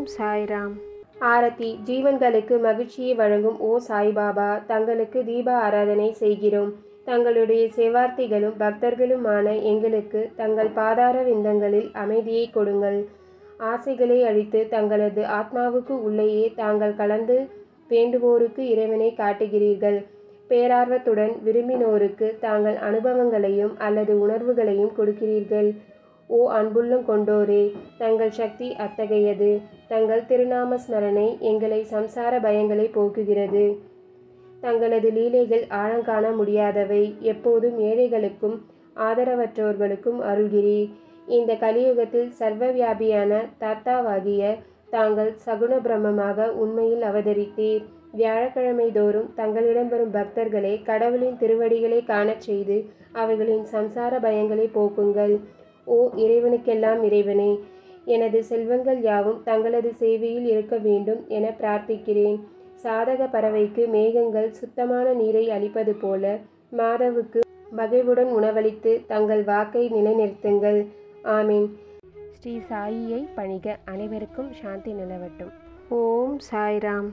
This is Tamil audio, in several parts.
ஓம் சாய்ராம். ஆரத்தி. ஜீவன்களுக்கு மகிழ்ச்சியை வழங்கும் ஓ சாய்பாபா, தங்களுக்கு தீப ஆராதனை செய்கிறோம். தங்களுடைய செவார்த்திகளும் பக்தர்களுமான எங்களுக்கு தங்கள் பாதார விந்தங்களில் அமைதியை கொடுங்கள். ஆசைகளை அழித்து தங்களது ஆத்மாவுக்கு உள்ளேயே தாங்கள் கலந்து வேண்டுவோருக்கு இறைவனை காட்டுகிறீர்கள். பேரார்வத்துடன் விரும்பினோருக்கு தாங்கள் அனுபவங்களையும் அல்லது உணர்வுகளையும் கொடுக்கிறீர்கள். ஓ அன்புள்ளம் கொண்டோரே, தங்கள் சக்தி அத்தகையது. தங்கள் திருநாம ஸ்மரணை எங்களை சம்சார பயங்களை போக்குகிறது. தங்களது லீலைகள் ஆழங்காண முடியாதவை. எப்போதும் ஏழைகளுக்கும் ஆதரவற்றோர்களுக்கும் அருள்கிறீர். இந்த கலியுகத்தில் சர்வவியாபியான தாத்தாவாகிய தாங்கள் சகுண பிரம்மமாக உண்மையில் அவதரித்தீர். வியாழக்கிழமை தோறும் தங்களிடம் வரும் பக்தர்களை கடவுளின் திருவடிகளை காணச் செய்து அவர்களின் சம்சார பயங்களை போக்குங்கள். ஓ இறைவனுக்கெல்லாம் இறைவனே, எனது செல்வங்கள் யாவும் தங்களது சேவையில் இருக்க வேண்டும் என பிரார்த்திக்கிறேன். சாதக பறவைக்கு மேகங்கள் சுத்தமான நீரை அளிப்பது போல மாதவுக்கு மகிழ்வுடன் உணவளித்து தங்கள் வாக்கை நிலைநிறுத்துங்கள். ஆமீன். ஸ்ரீ சாயியை பணிக. அனைவருக்கும் சாந்தி நிலவட்டும். ஓம் சாய்ராம்.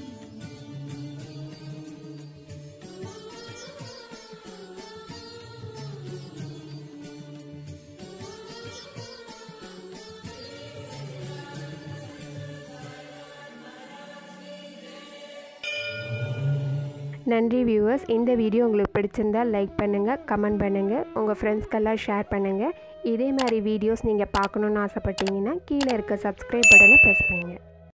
நன்றி வியூவர்ஸ். இந்த வீடியோ உங்களுக்கு பிடிச்சிருந்தால் லைக் பண்ணுங்கள், கமெண்ட் பண்ணுங்கள், உங்கள் ஃப்ரெண்ட்ஸ்க்கெல்லாம் ஷேர் பண்ணுங்கள். இதே மாதிரி வீடியோஸ் நீங்கள் பார்க்கணுன்னு ஆசைப்பட்டீங்கன்னா கீழே இருக்க சப்ஸ்கிரைப் பட்டனை ப்ரெஸ் பண்ணுங்கள்.